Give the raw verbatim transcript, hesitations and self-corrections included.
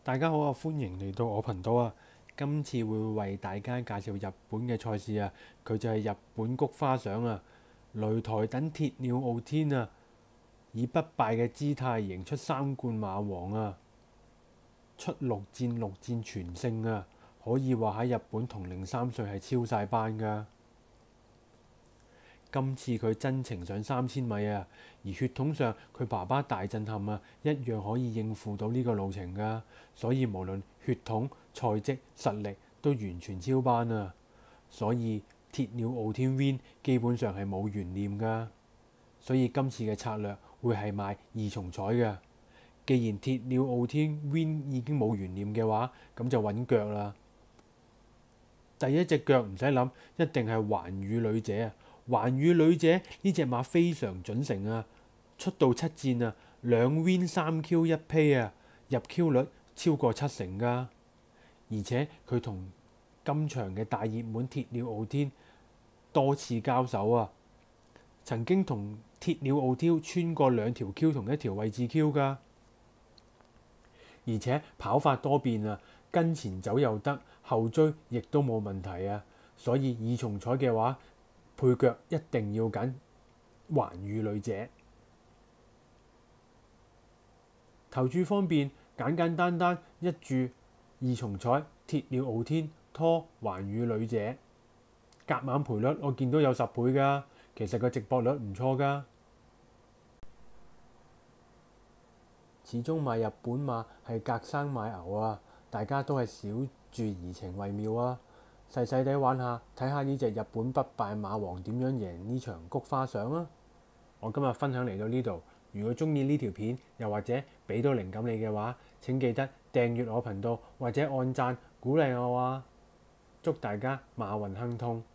大家好啊，歡迎嚟到我頻道啊！今次會為大家介紹日本嘅賽事啊，佢就係日本菊花賞啊。擂台等鐵鳥傲天啊，以不敗嘅姿態贏出三冠馬王啊，出六戰六戰全勝啊，可以話喺日本同齡三歲係超晒班㗎。今次佢真程上三千米啊，而血統上佢爸爸大震撼啊，一樣可以應付到呢個路程㗎。所以無論血統、賽績、實力都完全超班啊。所以鐵鳥傲天 Win 基本上係冇懸念㗎。所以今次嘅策略會係賣二重彩嘅。既然鐵鳥傲天 Win 已經冇懸念嘅話，咁就揾腳啦。第一隻腳唔使諗，一定係環宇女姐啊！環宇女姐呢隻馬非常準成啊，出道七戰啊，兩 win 三 Q 一披啊，入 Q 率超過七成㗎。而且佢同今場嘅大熱門鐵鳥傲天多次交手啊，曾經同鐵鳥傲天穿過兩條 Q 同一條位置 Q 㗎。而且跑法多變啊，跟前走又得，後追亦都冇問題啊。所以二重彩嘅話，配腳一定要揀環宇女姐。投注方面簡簡單單一注二重彩鐵鳥傲天拖環宇女姐，夾硬賠率我見到有十倍㗎，其實個值博率唔錯㗎。始終買日本馬係隔山買牛啊，大家都係少注怡情為妙啊。細細地玩下，睇下呢隻日本不敗馬王點樣贏呢場菊花賞啊！我今日分享嚟到呢度，如果鍾意呢條片，又或者俾到靈感你嘅話，請記得訂閱我頻道或者按讚鼓勵我啊！祝大家馬運亨通！